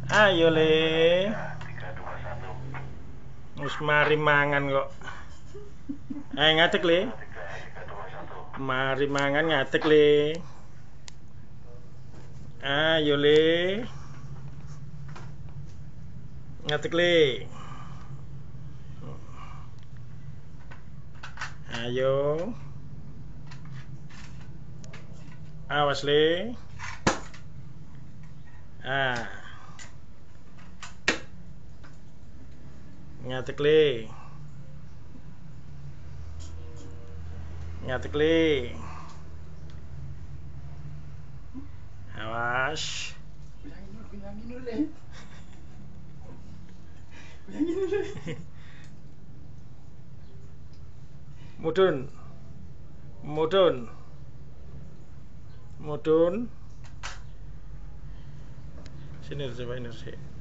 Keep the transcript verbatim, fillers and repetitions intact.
Ayo le. Wis mari mangan kok. Ayo ngadeg le. Mari mangan ngadeg le. Ayo le. Ngadeg le. Ayo. Awas le. Ah. Ngadeg le. Ngadeg le. Awas. Bilangin dulu, le. Bilangin dulu. Mudun. Mudun. Mudun. Sini coba ini sih.